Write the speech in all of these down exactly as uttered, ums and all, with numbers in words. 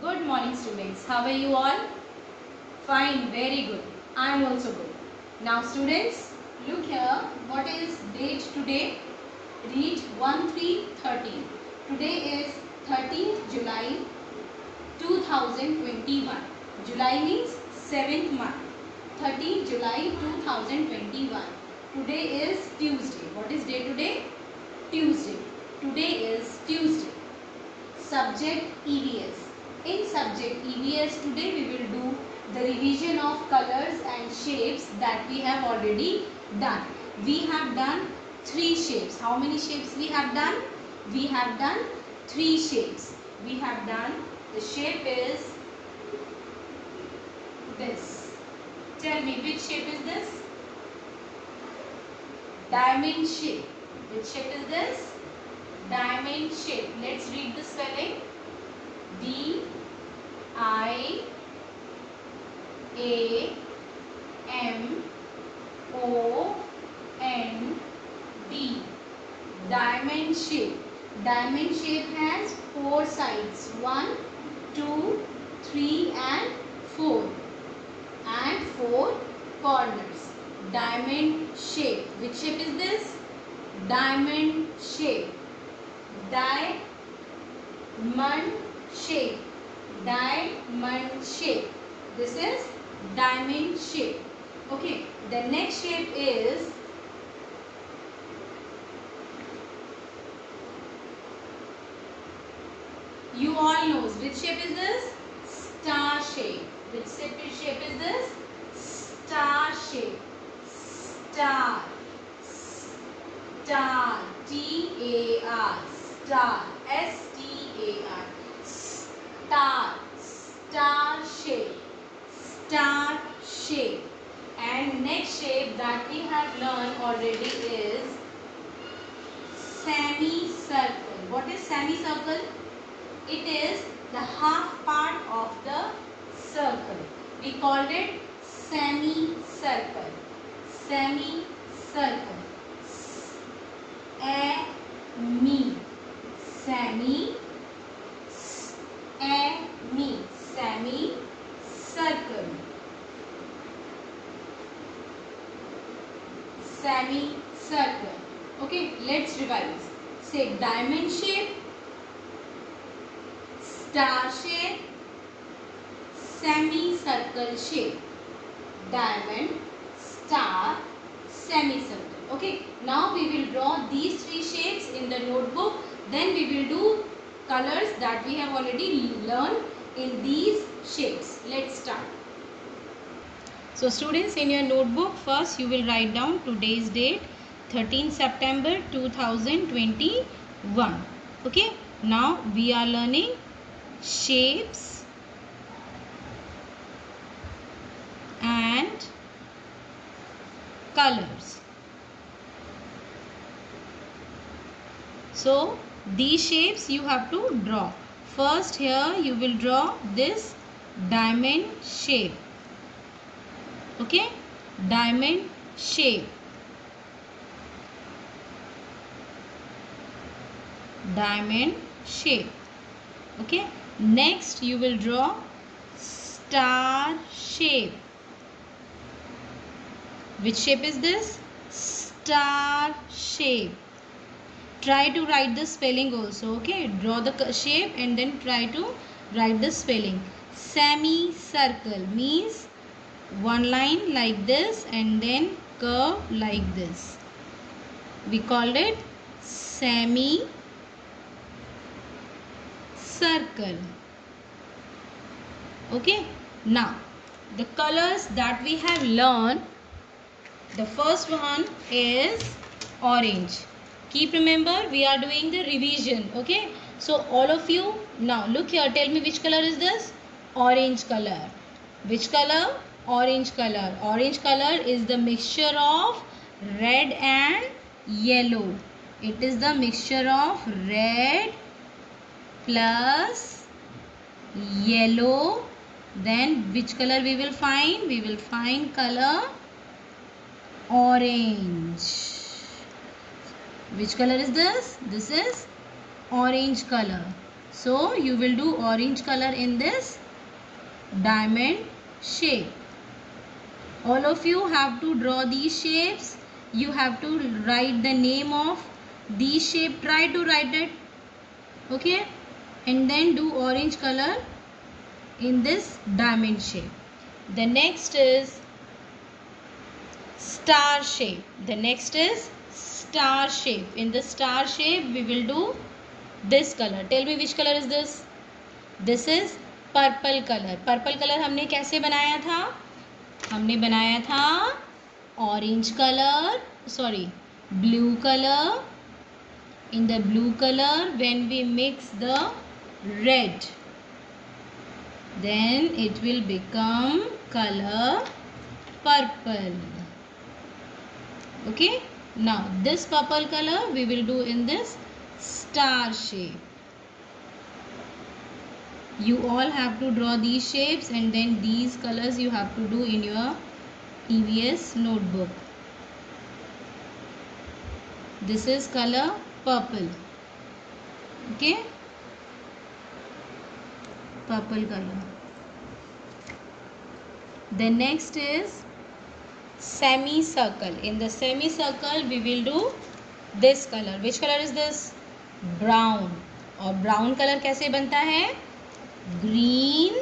Good morning students. How are you all? Fine, very good. I am also good. Now students, look here. What is date today? Read one three thirteen. Today is thirteenth July two thousand twenty-one. July means seventh month. thirteenth July two thousand twenty-one. Today is Tuesday. What is day today? Tuesday. Today is Tuesday. Subject E V S. In subject E V S today we will do the revision of colors and shapes that we have already done. We have done three shapes. How many shapes we have done? We have done three shapes. We have done, the shape is this. Tell me, which shape is this? Diamond shape. Which shape is this? Diamond shape. Let's read the spelling. D I A M O N D. Diamond shape. Diamond shape has four sides. One, two, three and four. And four corners. Diamond shape. Which shape is this? Diamond shape. Diamond shape. Diamond shape. This is diamond shape. Okay. The next shape is you all knows. Which shape is this? Star shape. Which shape is this? Star shape. Star. Star. T A R. Star. S T A R. Star. Star shape. Star shape. And next shape that we have learned already is semicircle. What is semicircle? It is the half part of the circle. We called it semicircle. Semicircle. A me. Semi. A me. Semi circle. Semi circle. Okay, let's revise. Say diamond shape, star shape, semicircle shape. Diamond, star, semicircle. Okay, now we will draw these three shapes in the notebook. Then we will do colors that we have already learned in these shapes. Let's start. So students, in your notebook, first you will write down today's date, thirteenth September two thousand twenty-one. Okay, now we are learning shapes and colors. So these shapes you have to draw. First here you will draw this diamond shape. Okay, diamond shape. Diamond shape. Okay, next you will draw star shape. Which shape is this? Star shape. Try to write the spelling also. Okay, draw the shape and then try to write the spelling. Semicircle means one line like this and then curve like this. We called it semicircle. Okay, now the colors that we have learned, the first one is orange. Keep remember, we are doing the revision. Okay, so all of you now look here, tell me which color is this? Orange color. Which color? Orange color. Orange color is the mixture of red and yellow. It is the mixture of red plus yellow. Then which color we will find? We will find color orange. Which color is this? This is orange color. So you will do orange color in this diamond shape. All of you have to draw these shapes. You have to write the name of these shape. Try to write it. Okay. And then do orange color in this diamond shape. The next is star shape. The next is star shape. In the star shape we will do this color. Tell me which color is this? This is purple color. Purple color हमने कैसे बनाया था? हमने बनाया था orange color, sorry, blue color. In the blue color, when we mix the red, then it will become color purple. Okay. Now this purple color we will do in this star shape. You all have to draw these shapes and then these colors you have to do in your E V S notebook. This is color purple. Okay. Purple color. The next is semicircle. In the semicircle we will do this color. Which color is this? Brown. और brown color कैसे बनता है? Green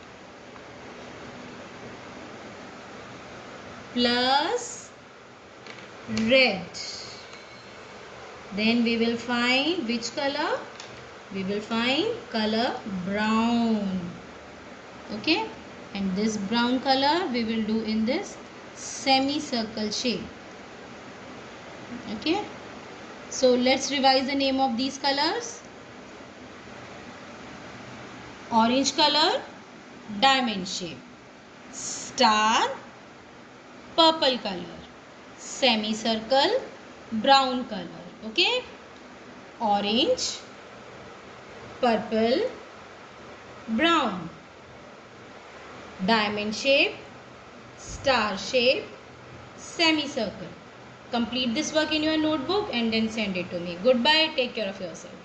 plus red. Then we will find which color? We will find color brown. Okay. And this brown color we will do in this semicircle shape. Okay. So let's revise the name of these colors. Orange color, diamond shape. Star, purple color. Semicircle, brown color. Okay. Orange, purple, brown. Diamond shape, star shape, semicircle. Complete this work in your notebook and then send it to me. Goodbye. Take care of yourself.